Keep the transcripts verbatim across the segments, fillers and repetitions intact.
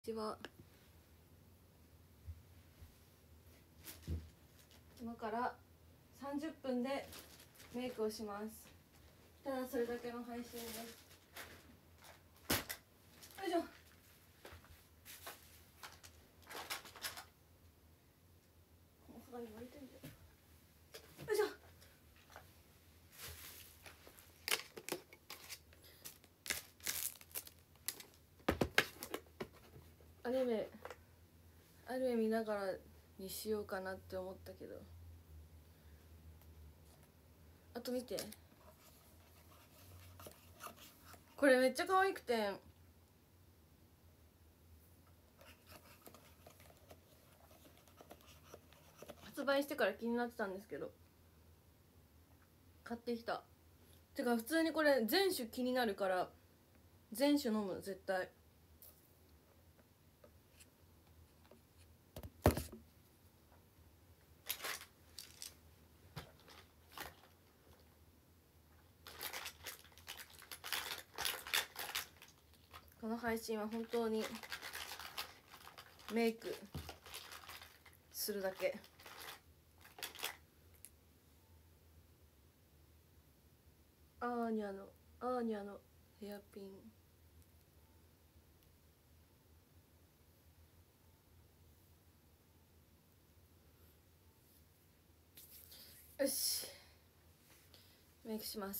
ちは。今からさんじゅっぷんでメイクをします。ただそれだけの配信です。よいしょ。お肌に割れてんだよ。よいしょ。アニメアニメ見ながらにしようかなって思ったけど、あと見て、これめっちゃ可愛くて、発売してから気になってたんですけど買ってきた。てか普通にこれ全種気になるから全種飲む絶対。この配信は本当にメイクするだけ。アーニャのアーニャのヘアピン。よし、メイクします。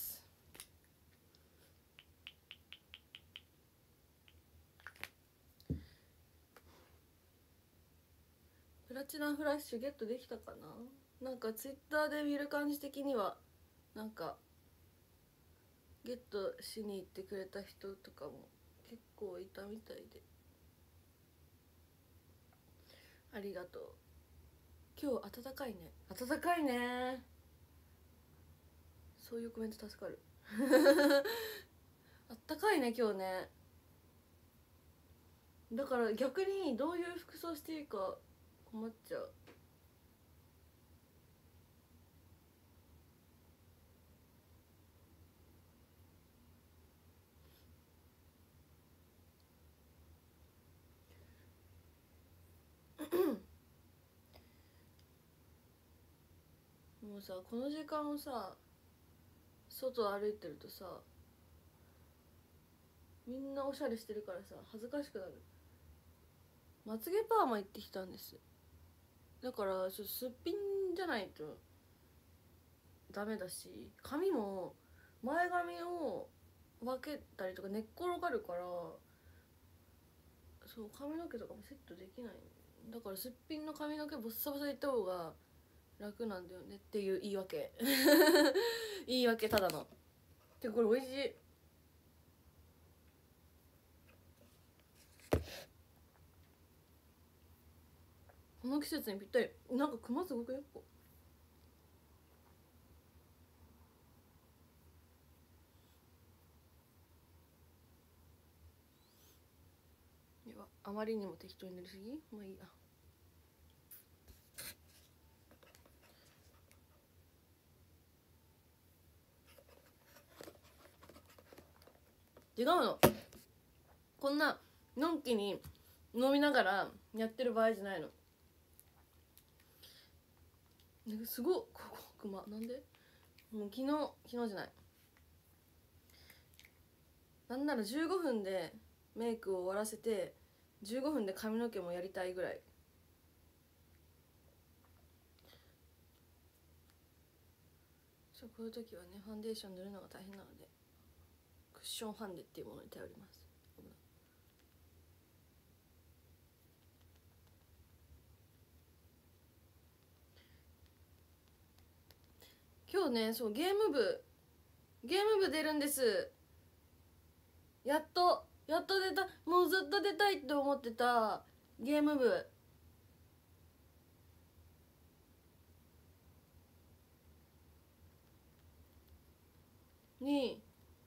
プラチナフラッシュゲットできたかな。なんかツイッターで見る感じ的にはなんかゲットしに行ってくれた人とかも結構いたみたいで、ありがとう。今日暖かいね。暖かいね。そういうコメント助かる。あったかいね今日ね。だから逆にどういう服装していいか困っちゃう。もうさ、この時間をさ外歩いてるとさ、みんなおしゃれしてるからさ恥ずかしくなる。まつげパーマ行ってきたんです。だからちょっとすっぴんじゃないとダメだし、髪も前髪を分けたりとか寝っ転がるから、そう髪の毛とかもセットできない。だからすっぴんの髪の毛ボッサボサいった方が楽なんだよねっていう言い訳。言い訳ただの。てかこれ美味しい。この季節にぴったり。なんか熊すごくよっこ。あまりにも適当に塗りすぎ。まあいいや。違うの、こんなのんきに飲みながらやってる場合じゃないの。すごっ、ここクマなんで。もう昨日昨日じゃない、なんならじゅうごふんでメイクを終わらせてじゅうごふんで髪の毛もやりたいぐらい。そう、こういう時はねファンデーション塗るのが大変なのでクッションファンデっていうものに頼ります。今日ね、そうゲーム部ゲーム部出るんです。やっとやっと出た。もうずっと出たいって思ってたゲーム部に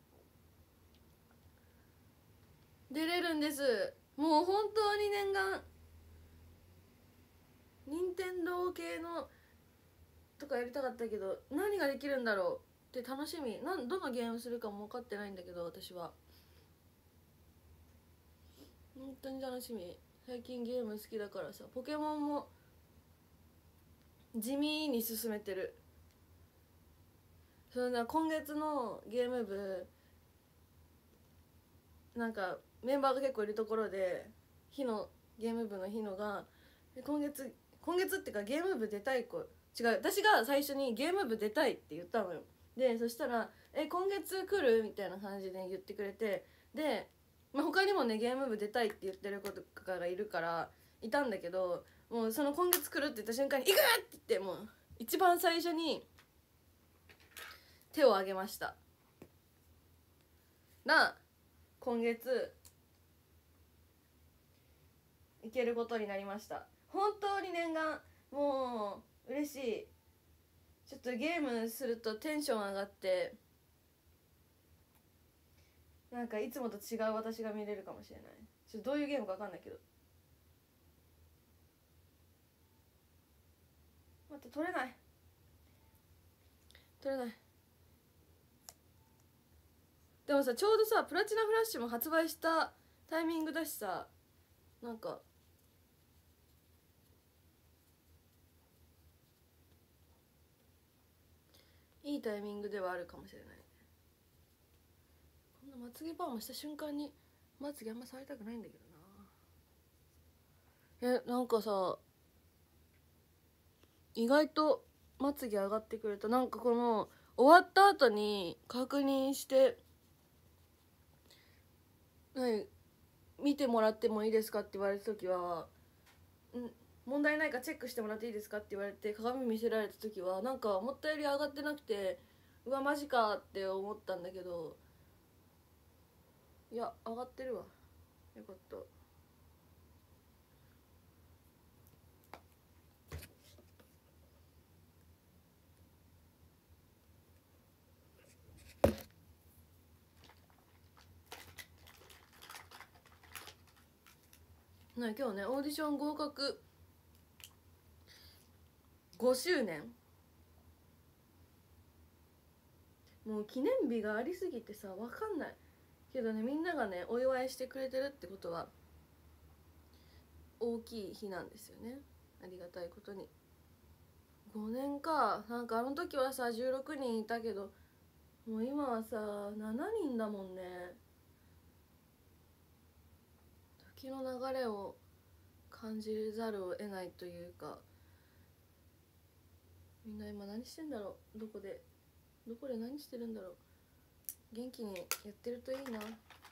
出れるんです。もう本当に念願。任天堂系のとかやりたかったけど何ができるんだろうって楽しみ。なんどのゲームするかも分かってないんだけど、私は本当に楽しみ。最近ゲーム好きだからさ、ポケモンも地味に進めてる。それな、今月のゲーム部なんかメンバーが結構いるところで、日のゲーム部の日のが今月今月っていうかゲーム部出たい子、違う、私が最初にゲーム部出たいって言ったのよ。でそしたら「え今月来る?」みたいな感じで言ってくれて、で、まあ、他にもねゲーム部出たいって言ってる子とかがいるからいたんだけど、もうその今月来るって言った瞬間に「行く!」って言って、もう一番最初に手を挙げましたら、今月行けることになりました。本当に念願、もう嬉しい。ちょっとゲームするとテンション上がって、なんかいつもと違う私が見れるかもしれない。ちょっとどういうゲームか分かんないけど、待って、取れない取れない。でもさ、ちょうどさプラチナフラッシュも発売したタイミングだしさ、なんかいいタイミングではあるかもしれない。こんなまつげパーマした瞬間にまつげあんま触りたくないんだけどな。え、なんかさ、意外とまつげ上がってくれた。なんかこの終わった後に確認して「何見てもらってもいいですか?」って言われた時は「ん問題ないかチェックしてもらっていいですか?」って言われて鏡見せられた時はなんか思ったより上がってなくて、うわマジかって思ったんだけど、いや上がってるわ。よかった。な今日ねオーディション合格ごしゅうねん、もう記念日がありすぎてさ分かんないけどね、みんながねお祝いしてくれてるってことは大きい日なんですよね。ありがたいことに。ごねんか。なんかあの時はさじゅうろくにんいたけど、もう今はさしちにんだもんね。時の流れを感じざるを得ないというか、みんな今何してんだろう。どこでどこで何してるんだろう。元気にやってるといいな。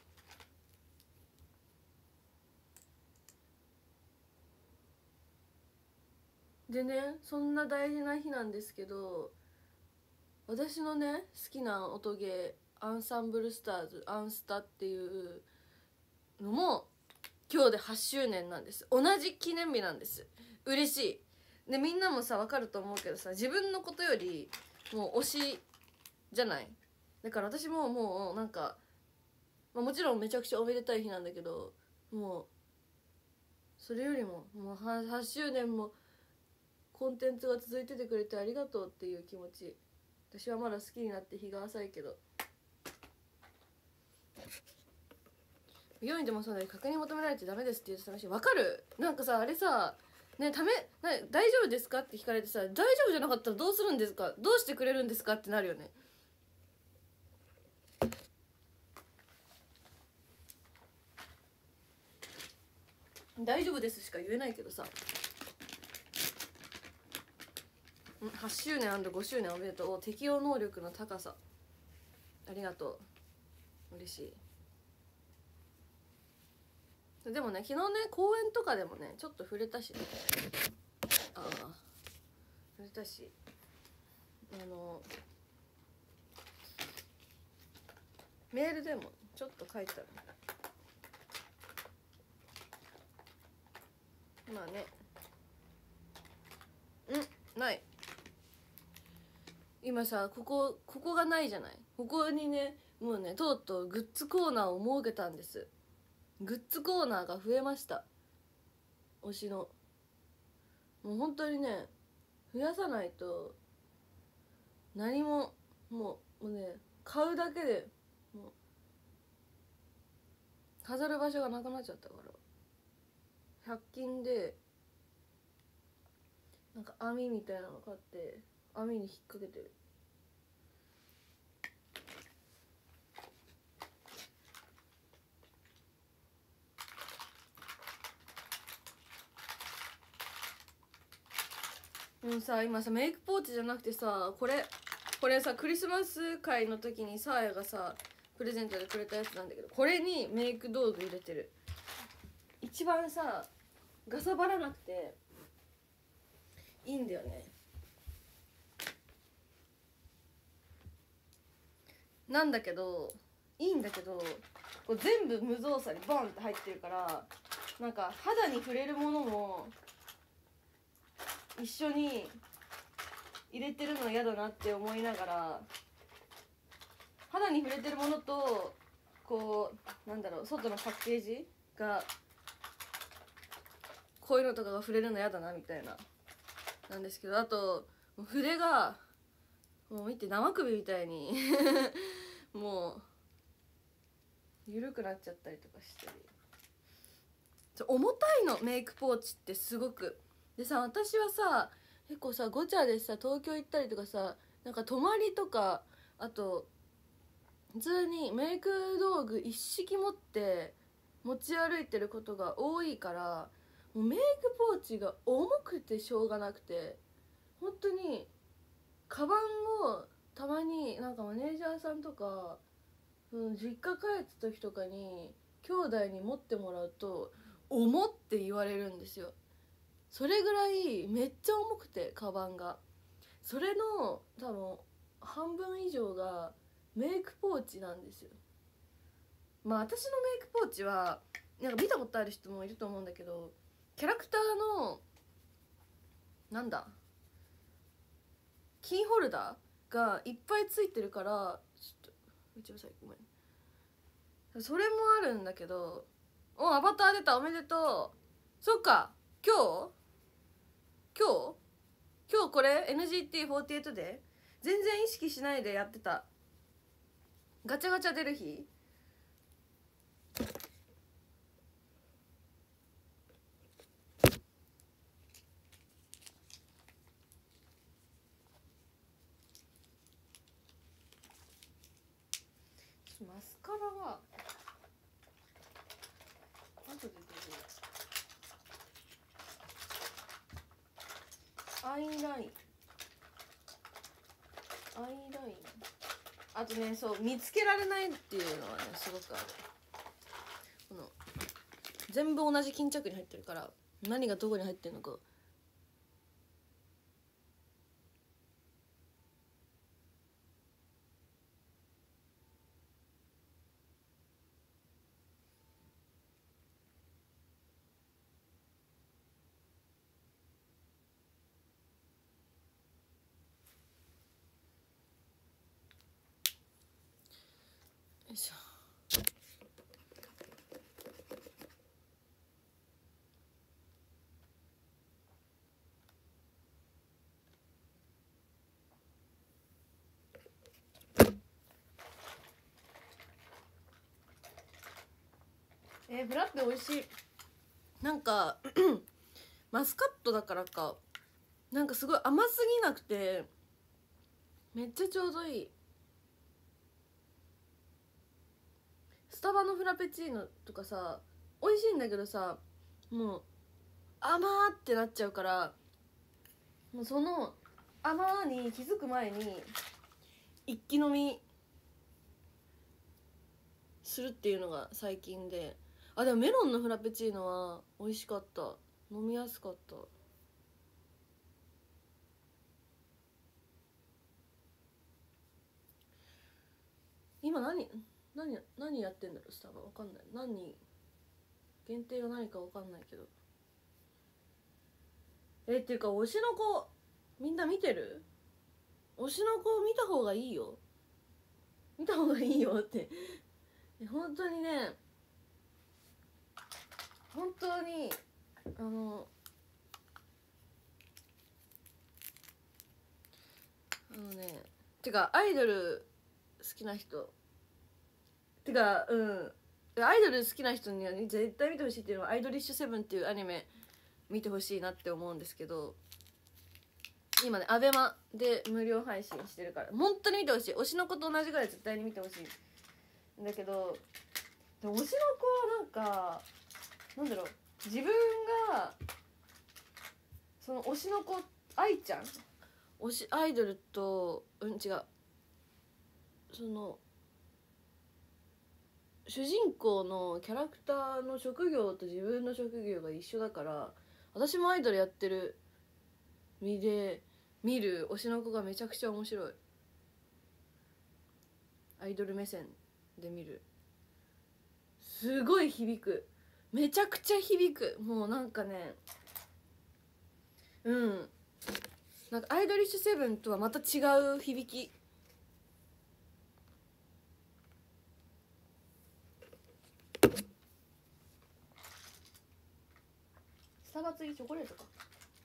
でね、そんな大事な日なんですけど、私のね好きな音ゲーアンサンブルスターズ、アンスタっていうのも今日ではちしゅうねんなんです。同じ記念日なんです。嬉しい。でみんなもさ分かると思うけどさ、自分のことよりもう推しじゃない。だから私ももうなんか、まあ、もちろんめちゃくちゃおめでたい日なんだけど、もうそれよりももうはちしゅうねんもコンテンツが続いててくれてありがとうっていう気持ち。私はまだ好きになって日が浅いけど、よいでもそうだよ、確認求められてダメですって言ってたし、分かる。なんかさあれさね、ためな大丈夫ですかって聞かれてさ、大丈夫じゃなかったらどうするんですか、どうしてくれるんですかってなるよね。大丈夫ですしか言えないけどさ。はちしゅうねん &ご 周年おめでとう。適応能力の高さありがとう、嬉しい。でもね昨日ね公演とかでもねちょっと触れたしね、ああ触れたし、あのメールでもちょっと書いてある。まあね、うんない。今さここここがないじゃない。ここにねもうねとうとうグッズコーナーを設けたんです。グッズコーナーが増えました。推しのもう本当にね増やさないと何ももうもうね買うだけでもう飾る場所がなくなっちゃったから。 ひゃく均でなんか網みたいなの買って網に引っ掛けてる。でもさ今さメイクポーチじゃなくてさこれこれさクリスマス会の時にサーヤがさプレゼントでくれたやつなんだけど、これにメイク道具入れてる。一番さガサバらなくていいんだよね。なんだけどいいんだけどこう全部無造作にボンって入ってるから、なんか肌に触れるものも一緒に入れてるの嫌だなって思いながら、肌に触れてるものとこうなんだろう外のパッケージがこういうのとかが触れるの嫌だなみたいななんですけど、あと筆がもう見て生首みたいにもう緩くなっちゃったりとかしてる。重たいのメイクポーチってすごく。でさ私はさ結構さゴチャでさ東京行ったりとかさなんか泊まりとかあと普通にメイク道具一式持って持ち歩いてることが多いから、もうメイクポーチが重くてしょうがなくて、本当にカバンをたまになんかマネージャーさんとかその実家帰った時とかに兄弟に持ってもらうと重って言われるんですよ。それぐらいめっちゃ重くてカバンが、それの多分半分以上がメイクポーチなんですよ。まあ私のメイクポーチはなんか見たことある人もいると思うんだけど、キャラクターのなんだキーホルダーがいっぱいついてるから、ちょっとごめんなさいごめん、それもあるんだけど、おアバター出たおめでとう。そっか今日今日今日これ エヌジーティーフォーティーエイト で全然意識しないでやってたガチャガチャ出る日。マスカラは後で出る。アイラインアイラインあとね、そう見つけられないっていうのはねすごくある。この全部同じ巾着に入ってるから何がどこに入ってるのかよいしょ。えー、ブラック美味しい。なんかマスカットだからかなんかすごい甘すぎなくてめっちゃちょうどいい。スタバのフラペチーノとかさ美味しいんだけどさ、もう甘ーってなっちゃうから、もうその甘に気づく前に一気飲みするっていうのが最近で。あでもメロンのフラペチーノは美味しかった、飲みやすかった。今何何何やってんだろうスタバ、わかんない。何限定が何かわかんないけど。えっていうか推しの子みんな見てる？推しの子見た方がいいよ、見た方がいいよって本当にね、本当にあのあのねてかアイドル好きな人てかうんアイドル好きな人には絶対見てほしいっていうのはアイドリッシュセブンっていうアニメ見てほしいなって思うんですけど、今ねアベマで無料配信してるから本当に見てほしい。推しの子と同じぐらい絶対に見てほしいんだけど、でも推しの子はなんかなんだろう、自分がその推しの子愛ちゃん推しアイドルとうん違うその主人公のキャラクターの職業と自分の職業が一緒だから、私もアイドルやってる身で見る推しの子がめちゃくちゃ面白い。アイドル目線で見る、すごい響く、めちゃくちゃ響く。もうなんかね、うんなんかアイドリッシュセブンとはまた違う響き。スタバ付きチョコレートか。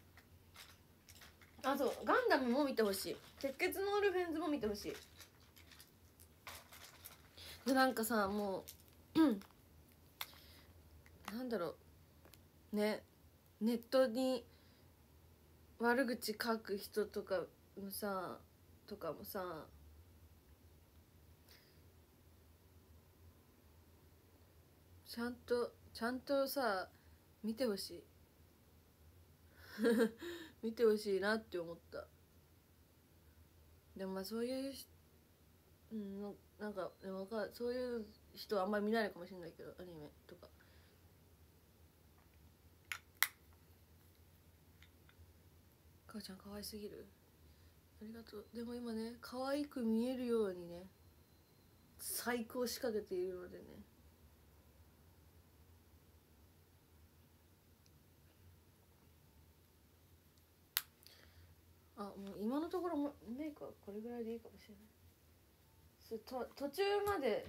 あ、そうガンダムも見てほしい。鉄血のオルフェンズも見てほしい。でなんかさもう、うん、なんだろうね、ネットに悪口書く人とかもさとかもさちゃんとちゃんとさ見てほしい見てほしいなって思った。でもまあそういう、うん、なんかでもそういう人はあんまり見ないのかもしれないけど、アニメとか。母ちゃん可愛すぎる、ありがとう。でも今ね可愛く見えるようにね最高仕掛けているのでね、あもう今のところもメイクはこれぐらいでいいかもしれない。と途中まで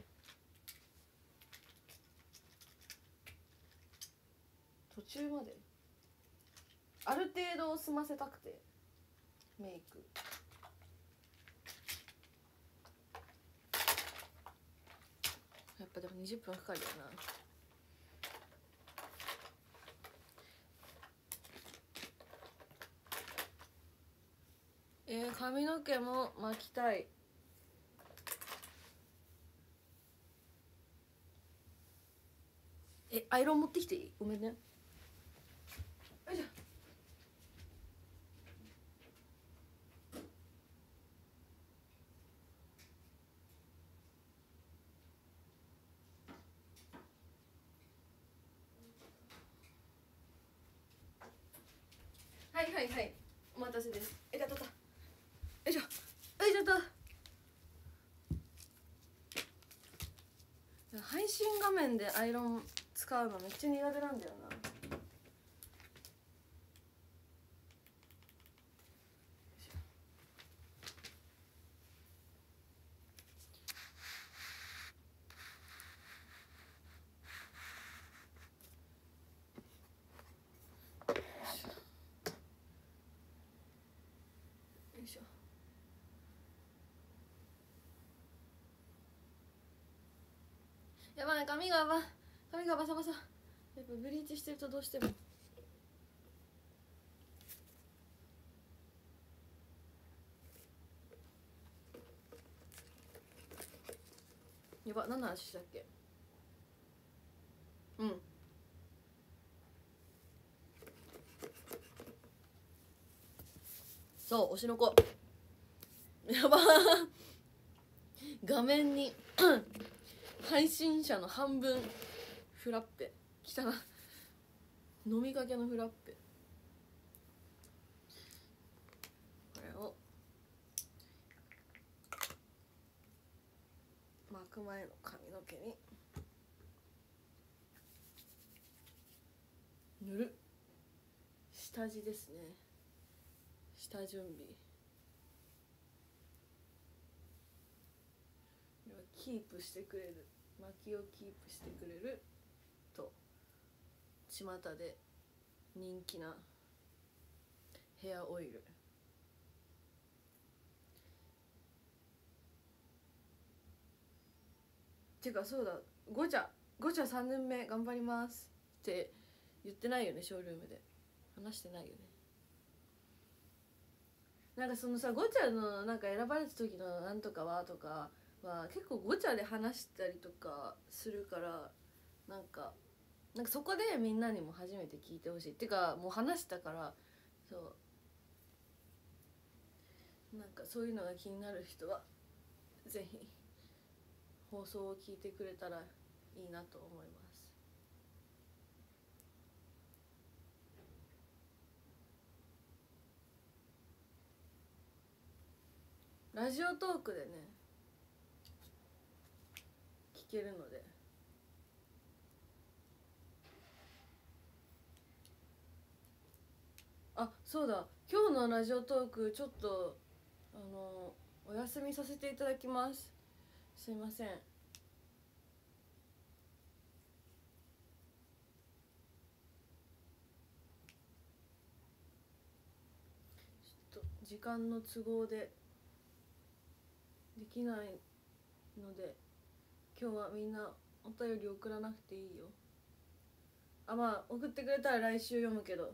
途中まである程度済ませたくてメイクやっぱでもにじゅっぷんかかるよな。えー、髪の毛も巻きたい。えアイロン持ってきていい？ごめんね。よいしょ。はいはいはい、お待たせです。えがとった。よいしょよいしょと。配信画面でアイロン使うのめっちゃ苦手なんだよな。よいしょ。やばい、髪がば髪がバサバサ。やっぱブリーチしてるとどうしても。やば、何の話したっけ。うん、そう推しの子やば画面に配信者の半分フラッペ来たな。飲みかけのフラッペ、これを巻く前の髪の毛に塗る。下地ですね、下準備。キープしてくれる、巻きをキープしてくれると巷で人気なヘアオイル。てかそうだ、ゴチャゴチャさんねんめ頑張りますって言ってないよね、ショールームで話してないよね。なんかそのさ、ゴチャのなんか選ばれた時のなんとかはとかは結構ゴチャで話したりとかするから、なんかなんかそこでみんなにも初めて聞いてほしいっていうか、もう話したから、そうなんかそういうのが気になる人はぜひ放送を聞いてくれたらいいなと思います。ラジオトークでね聞けるので、あ、そうだ、今日のラジオトークちょっとあのお休みさせていただきます。すいません。ちょっと時間の都合でできないので、今日はみんなお便り送らなくていいよ。あ、まあ送ってくれたら来週読むけど。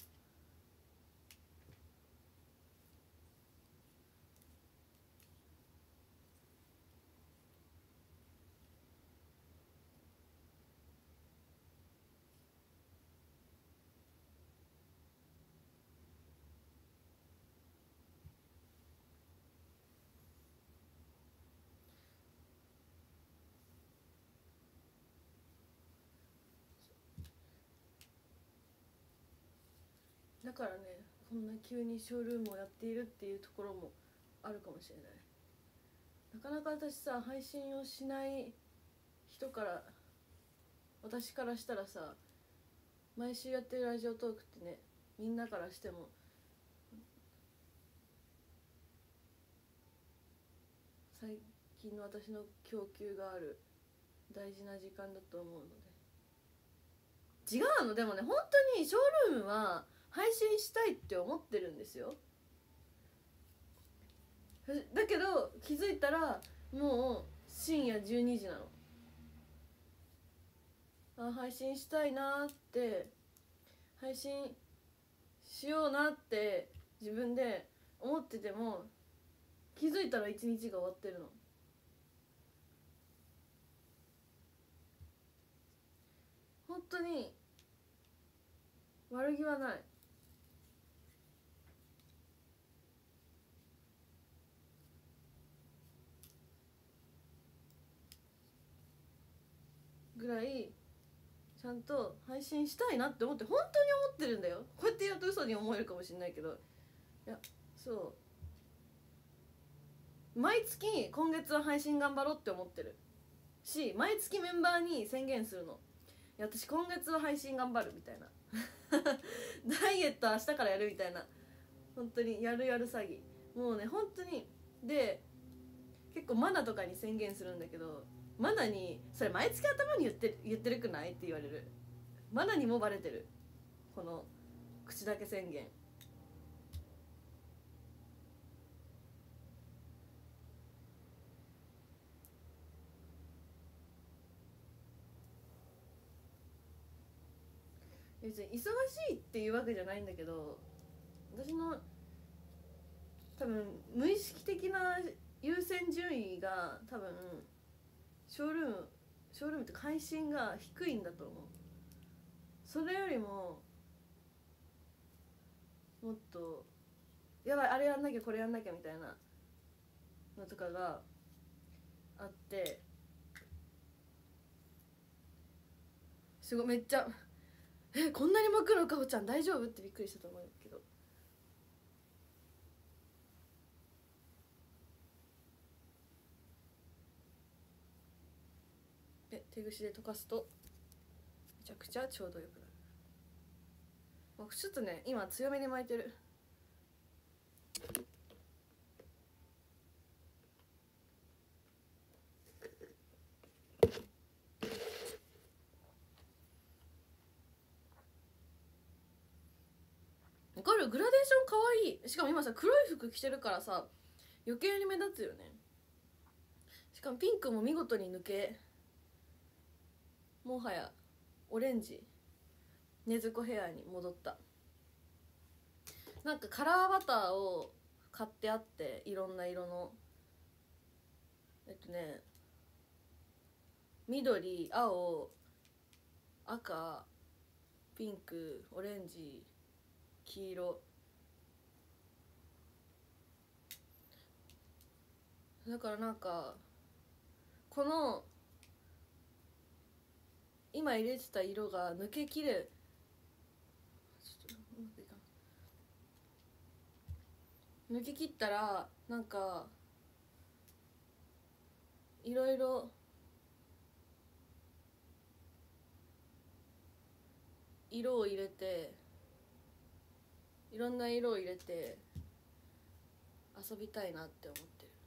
だからね、こんな急にショールームをやっているっていうところもあるかもしれない。なかなか私さ、配信をしない人から、私からしたらさ、毎週やってるラジオトークってね、みんなからしても最近の私の供給がある大事な時間だと思うので。違うの、でもね、本当にショールームは配信したいって思ってるんですよ。だけど気づいたらもう深夜じゅうにじなの。あ、配信したいなって、配信しようなって自分で思ってても、気づいたら一日が終わってるの。本当に悪気はない。ぐらいちゃんと配信したいなって思って、本当に思ってるんだよ。こうやって言うと嘘に思えるかもしれないけど、いや、そう毎月今月は配信頑張ろうって思ってるし、毎月メンバーに宣言するの。いや、私今月は配信頑張るみたいなダイエット明日からやるみたいな、本当にやるやる詐欺。もうね、本当に。で結構マナとかに宣言するんだけど、マナにそれ毎月頭に言って言ってるくないって言われる。マナにもバレてる、この口だけ宣言。別に忙しいっていうわけじゃないんだけど、私の多分無意識的な優先順位が多分ショールームショールームって配信が低いんだと思う。それよりももっとやばい、あれやんなきゃこれやんなきゃみたいなのとかがあって、すごいめっちゃえ、こんなに巻くのかほちゃん大丈夫ってびっくりしたと思うけど、で手ぐしで溶かすとめちゃくちゃちょうどよくなる。もうちょっとね、今強めに巻いてる。これグラデーションかわいい。しかも今さ、黒い服着てるからさ余計に目立つよね。しかもピンクも見事に抜けもはやオレンジ禰豆子ヘアに戻った。なんかカラーバターを買ってあって、いろんな色のえっとね緑、青、赤、ピンク、オレンジ、黄色だからなんかこの今入れてた色が抜けきれ抜けきったらなんかいろいろ色を入れていろんな色を入れて遊びたいなって思ってる。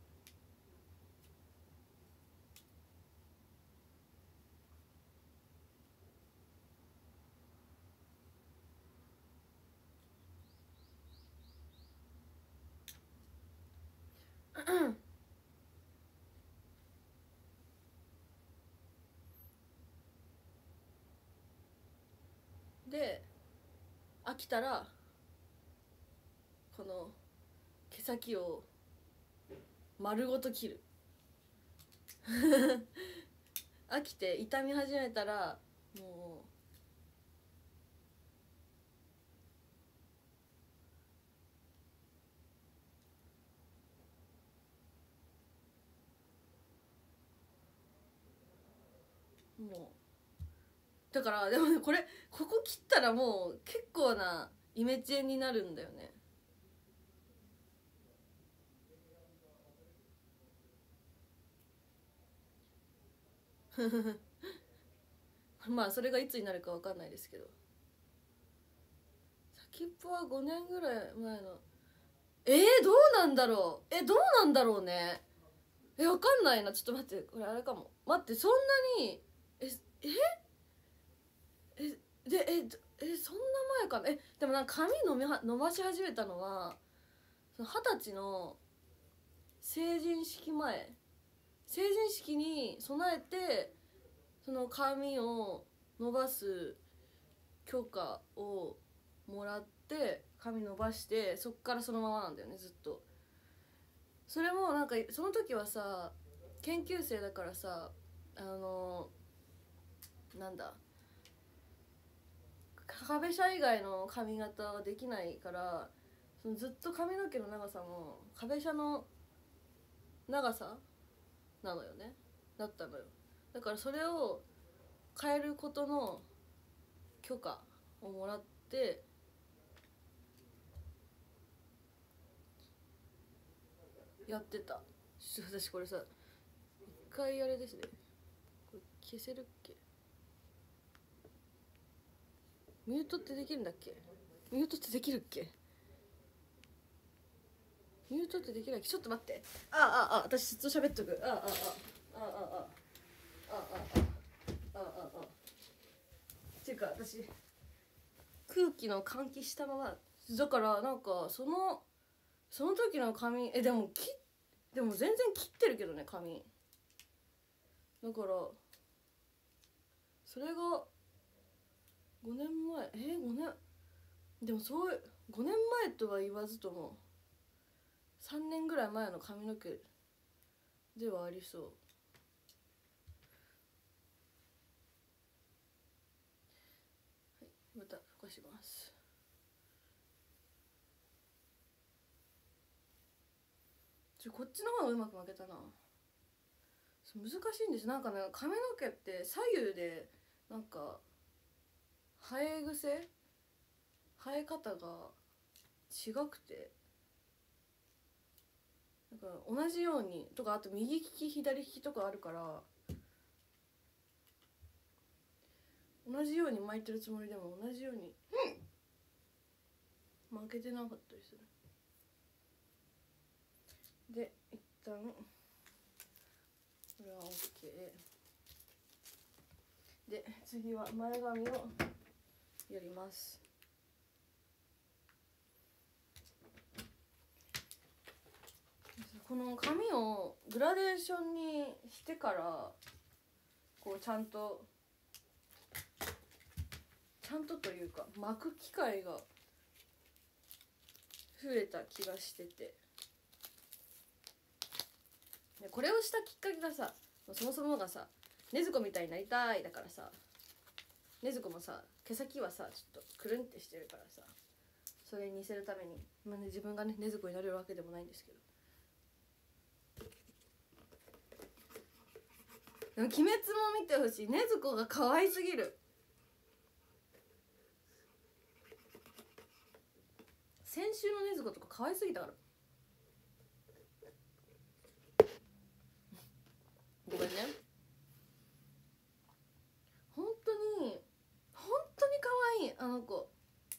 で飽きたらこの毛先を丸ごと切る飽きて傷み始めたらもうもうだからでもねこれここ切ったらもう結構なイメチェンになるんだよね。まあそれがいつになるかわかんないですけど、先っぽはごねんぐらい前のえー、どうなんだろうえどうなんだろうねえわかんないな。ちょっと待ってこれあれかも。待ってそんなにえええでええそんな前かな。えでもなんか髪伸びは伸ばし始めたのは二十歳の成人式前成人式に備えてその髪を伸ばす許可をもらって髪伸ばしてそっからそのままなんだよねずっと。それもなんかその時はさ研究生だからさあのなんだ壁車以外の髪型はできないからそのずっと髪の毛の長さも壁車の長さなのよねだったのよ。だからそれを変えることの許可をもらってやってた。ちょっと私これさ一回あれですねこれ消せるっけ。ミュートってできるんだっけ。ミュートってできるっけ。ミュートってできないっけ。ちょっと待って。ああああ私ずっと喋っとく。ああああああああああああっていうか私空気の換気したままだからなんかそのその時の髪えでもきでも全然切ってるけどね髪だからそれがごねんまええー、ごねんでもそうごねんまえとは言わずともさんねんぐらい前の髪の毛ではありそう。はいまた溶かします。ちょこっちの方がうまく負けたな。難しいんです。なんかね髪の毛って左右でなんか生え癖生え方が違くてなんか同じようにとかあと右利き左利きとかあるから同じように巻いてるつもりでも同じように負けてなかったりする。で一旦これは OK で次は前髪をやります。この髪をグラデーションにしてからこうちゃんとちゃんとというか巻く機会が増えた気がしてて、でこれをしたきっかけがさ、そもそもがさ禰豆子みたいになりたいだからさ、禰豆子もさ毛先はさちょっとくるんってしてるからさ、それに似せるために、まあね、自分がね禰豆子になれるわけでもないんですけど、でも鬼滅も見てほしい。禰豆子が可愛すぎる。先週の禰豆子とか可愛すぎたからごめんね。本当に本当に可愛いあの子。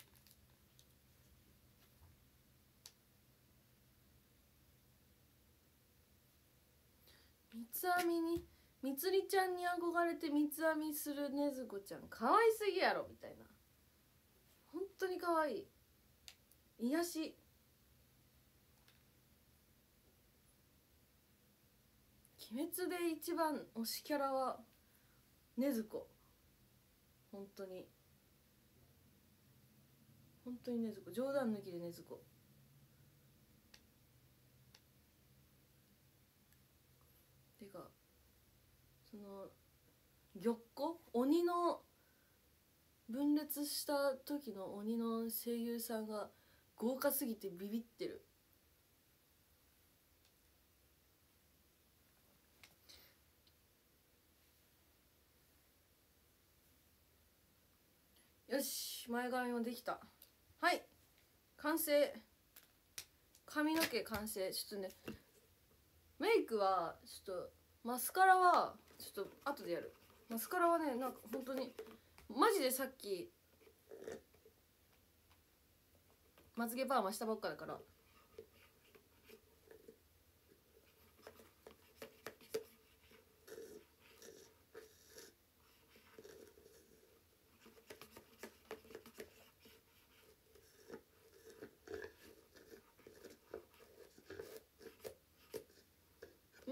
三つ編みにみつりちゃんに憧れて三つ編みする禰豆子ちゃん可愛すぎやろみたいな。本当に可愛い。癒し。鬼滅で一番推しキャラは禰豆子。本当に本当に禰豆子、冗談抜きで禰豆子。てかその玉子鬼の分裂した時の鬼の声優さんが豪華すぎてビビってる。よし、前髪もできた。はい、完成。髪の毛完成。ちょっとねメイクはちょっとマスカラはちょっと後でやる。マスカラはねなんか本当にマジでさっきまつげパーマしたばっかだから。うん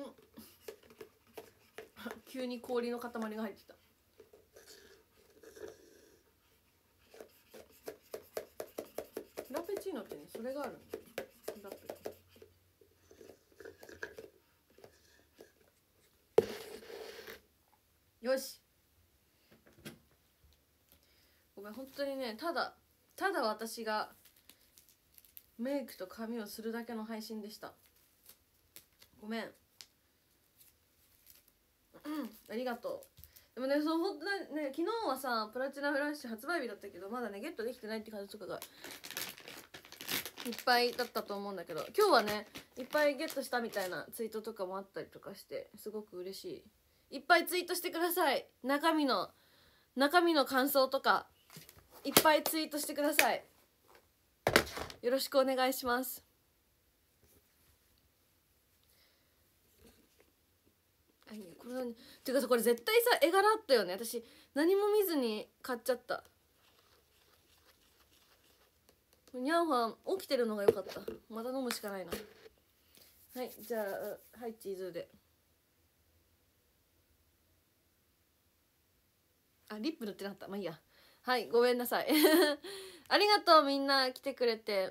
急に氷の塊が入ってきた。フラペチーノってねそれがあるんだよ。フラペよし、ごめん本当にねただただ私がメイクと髪をするだけの配信でした。ごめん。ありがとう。でもねその本当ね昨日はさプラチナフラッシュ発売日だったけどまだねゲットできてないって感じとかがいっぱいだったと思うんだけど、今日はねいっぱいゲットしたみたいなツイートとかもあったりとかしてすごく嬉しい。いっぱいツイートしてください。中身の中身の感想とかいっぱいツイートしてください。よろしくお願いします。これてかさこれ絶対さ絵柄あったよね。私何も見ずに買っちゃった。ニャンファン起きてるのが良かった。また飲むしかないな。はいじゃあはいチーズで。あリップ塗ってなかった。まあいいや。はいごめんなさいありがとうみんな来てくれて。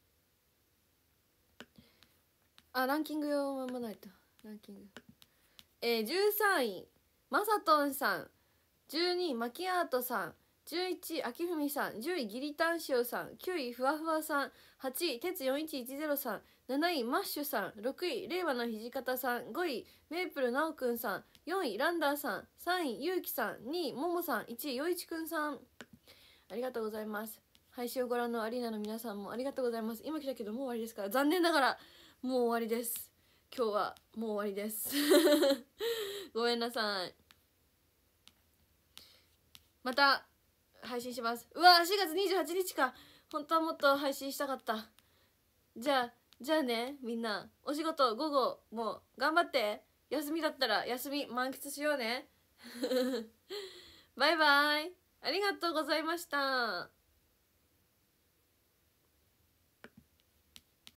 あランキング読まないと。ランキングえー、じゅうさんいまさとんさん、じゅうにいマキアートさん、じゅういちいあきふみさん、じゅういギリタンシオさん、きゅういふわふわさん、はちい鉄よんいちいちゼロさん、なないマッシュさん、ろくい令和の土方さん、ごいメープルなおくんさん、よんいランダーさん、さんいゆうきさん、にいももさん、いちいよいちくんさん。ありがとうございます。配信をご覧のアリーナの皆さんもありがとうございます。今来たけどもう終わりですから、残念ながらもう終わりです。今日はもう終わりですごめんなさい。また配信します。うわしがつにじゅうはちにちか。本当はもっと配信したかった。じゃあじゃあねみんなお仕事午後も頑張って。休みだったら休み満喫しようねバイバイ。ありがとうございました。